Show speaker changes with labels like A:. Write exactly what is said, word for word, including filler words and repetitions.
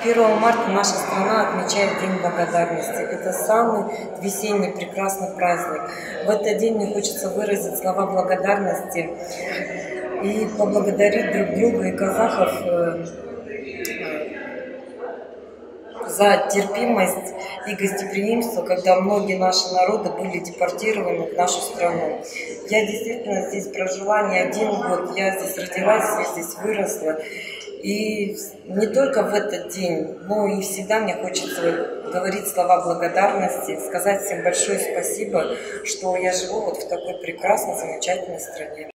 A: первого марта наша страна отмечает День благодарности. Это самый весенний прекрасный праздник. В этот день мне хочется выразить слова благодарности и поблагодарить друг друга и казахов за терпимость и гостеприимство, когда многие наши народы были депортированы в нашу страну. Я действительно здесь прожила не один год, я здесь родилась, я здесь выросла. И не только в этот день, но и всегда мне хочется говорить слова благодарности, сказать всем большое спасибо, что я живу вот в такой прекрасной, замечательной стране.